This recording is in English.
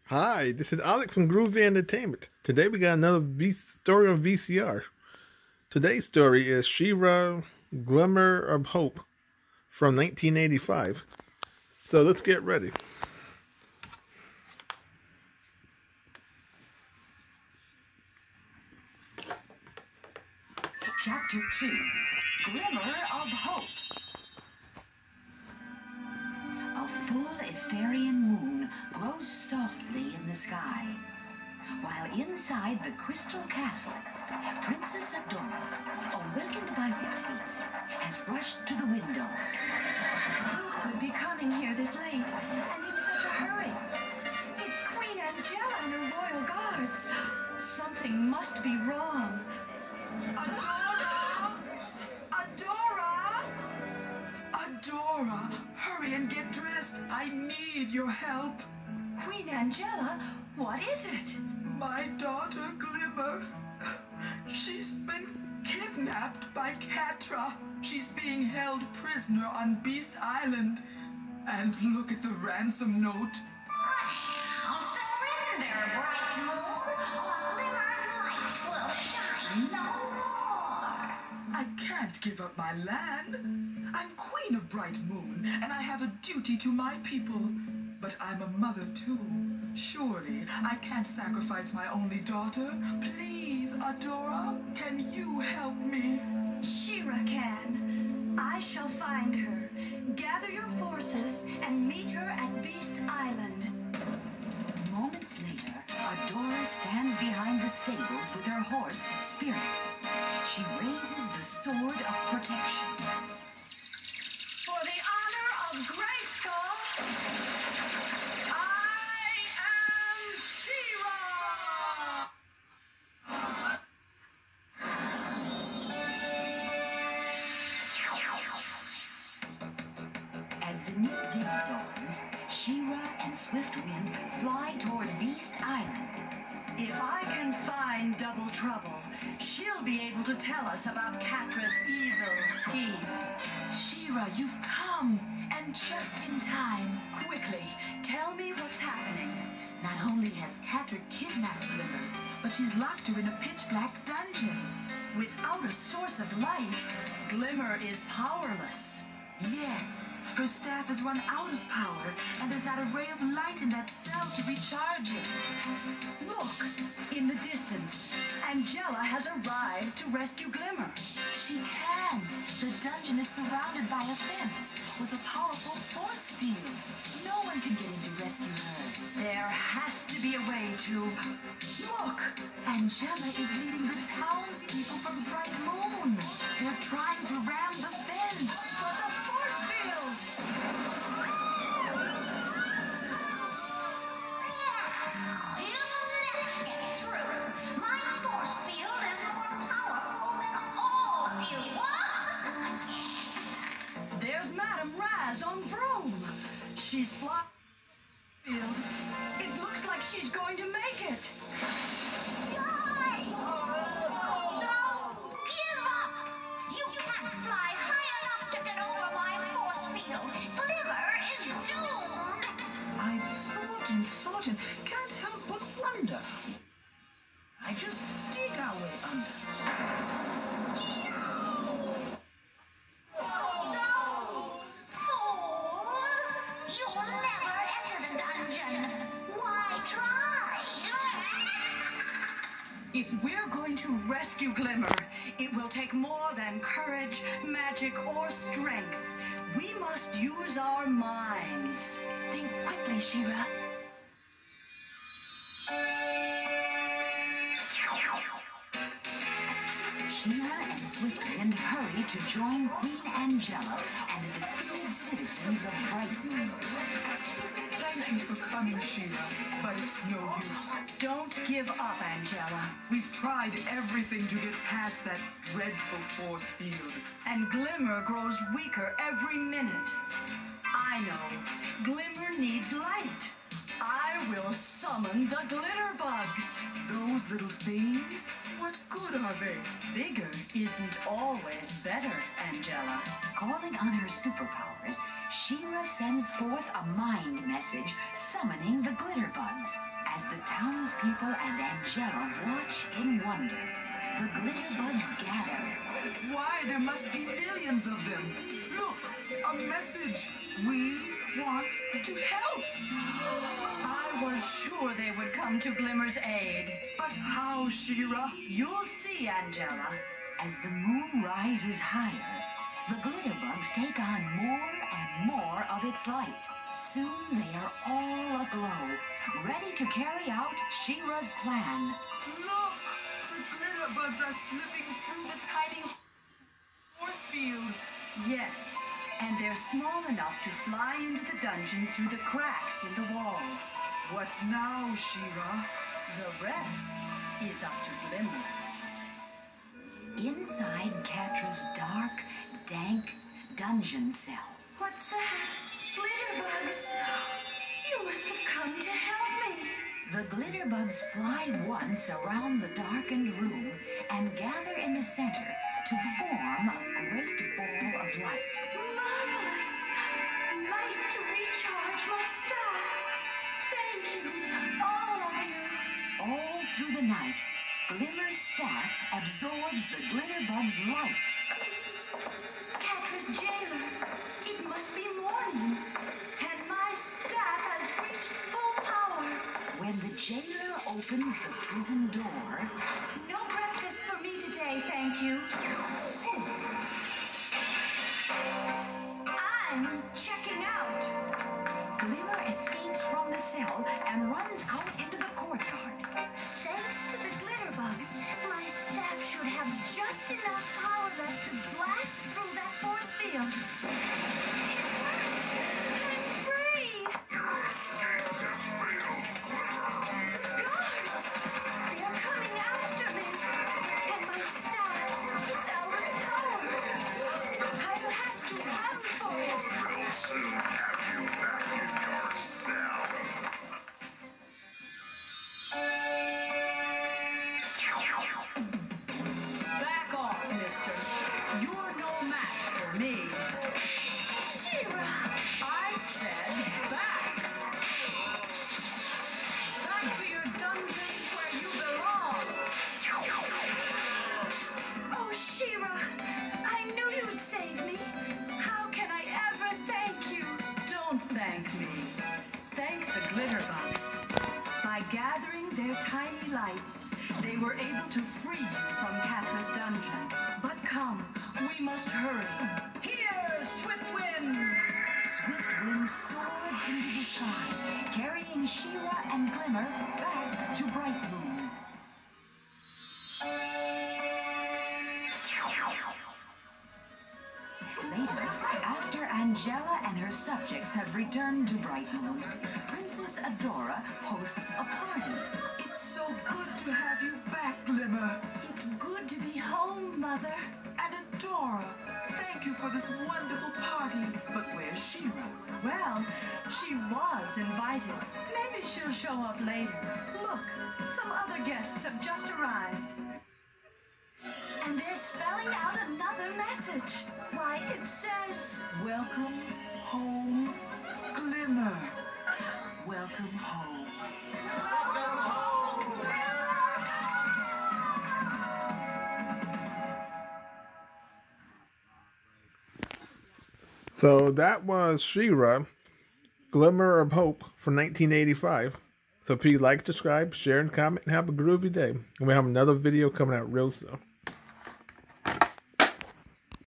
Hi, this is Alex from Groovy Entertainment. Today we got another story on VCR. Today's story is She-Ra, Glimmer of Hope from 1985. So let's get ready. Chapter 2, Glimmer of Hope. A full Etherian moon glows softly in the sky, while inside the crystal castle, Princess Adora, awakened by hoofbeats, has rushed to the window. Who could be coming here this late, and in such a hurry? It's Queen Angela and her royal guards. Something must be wrong. Adora! Adora! Adora, hurry and get dressed. I need your help. Queen Angela, what is it? My daughter Glimmer. She's been kidnapped by Catra. She's being held prisoner on Beast Island. And look at the ransom note. Surrender, bright moon, or Glimmer's light will shine no more. I can't give up my land. I'm Queen of Bright Moon, and I have a duty to my people. But I'm a mother too. Surely I can't sacrifice my only daughter. Please, Adora, can you help me? She-Ra can. I shall find her. Gather your forces and meet her at Beast Island. Moments later, Adora stands behind the stables with her horse, Spirit. She raises the sword of protection. For the honor of Grayskull, I am She-Ra! As the new day dawns, She-Ra and Swiftwind fly toward Beast Island. If I can find Double Trouble, she'll be able to tell us about Catra's evil scheme. She-Ra, you've come, and just in time. Quickly, tell me what's happening. Not only has Catra kidnapped Glimmer, but she's locked her in a pitch-black dungeon. Without a source of light, Glimmer is powerless. Yes, her staff has run out of power, and there's not a ray of light in that cell to recharge it. Look, in the distance, Angela has arrived to rescue Glimmer. She can. The dungeon is surrounded by a fence with a powerful force field. No one can get in to rescue her. There has to be a way to... Look! Angela is leading the townspeople from Bright Moon. They're trying to ram the fence. But the force field! You'll never get through. My force field is more powerful than all of you. There's Madame Raz on broom. She's flying. It looks like she's going to make it. Die! No! Give up! You can't fly high enough to get over my force field. Glimmer is doomed. I've thought and can't help but wonder. I just dig our way under. No! Fools! You'll never enter the dungeon. Why try? If we're going to rescue Glimmer, it will take more than courage, magic, or strength. We must use our minds. Think quickly, She-Ra. She-Ra and Swiftwind hurry to join Queen Angela and the defeated citizens of Bright Moon. Thank you for coming, She-Ra, but it's no use. Don't give up, Angela. We've tried everything to get past that dreadful force field. And Glimmer grows weaker every minute. I know. Glimmer needs light. I will summon the glitter bugs. Those little things? What good are they? Bigger isn't always better, Angela. Calling on her superpowers, She-Ra sends forth a mind message summoning the glitter bugs. as the townspeople and Angela watch in wonder. The glitterbugs gather. Why, there must be millions of them. Look, a message. We want to help. I was sure they would come to Glimmer's aid. But how, She-Ra? You'll see, Angela. As the moon rises higher, the glitterbugs take on more and more of its light. Soon they are all aglow, ready to carry out She-Ra's plan. Look! The glitterbugs are slipping through the tiny force field. Yes, and they're small enough to fly into the dungeon through the cracks in the walls. What now, She-Ra? The rest is up to Glimmer. Inside Catra's dark, dank dungeon cell. What's that? Glitterbugs! You must have come to help me. The glitterbugs fly once around the darkened room and gather in the center to form a great ball of light. Marvelous! Light to recharge my staff. Thank you, all of you. All through the night, Glimmer's staff absorbs the glitterbug's light. Catra's jailer, it must be morning, and my staff has reached full power. When the jailer opens the prison door, No breakfast for me today, thank you. I'm checking out. Glimmer escapes from the cell and runs out into the courtyard. Thanks to the glitterbugs, my staff should have just enough power left to blast through that force field. It worked! I'm free! The guards! They're coming after me! And my staff is out of power! I'll have to run for it! We'll soon have you back in your cell. Back off, mister. You're no match for me. She-Ra! I said back. Back to your dungeons where you belong. Oh, She-Ra! I knew you'd save me! How can I ever thank you? Don't thank me. Thank the glitterbugs. By gathering their tiny lights, they were able to free you from Catra's dungeon. But come, we must hurry. Here, Swiftwind! Swiftwind soared into the sky, carrying She-Ra and Glimmer back to Bright Moon. Later, after Angela and her subjects have returned to Bright Moon, Princess Adora hosts a party. It's so good to have you back, Glimmer. It's good to be home, Mother. And Adora, thank you for this wonderful party. But where's She-Ra? Well, she was invited. Maybe she'll show up later. Look, some other guests have just arrived. And they're spelling out another message. Why, it says, Welcome home, Glimmer. Welcome home. So that was She-Ra, Glimmer of Hope from 1985. So please like, subscribe, share, and comment, and have a groovy day. And we have another video coming out real soon.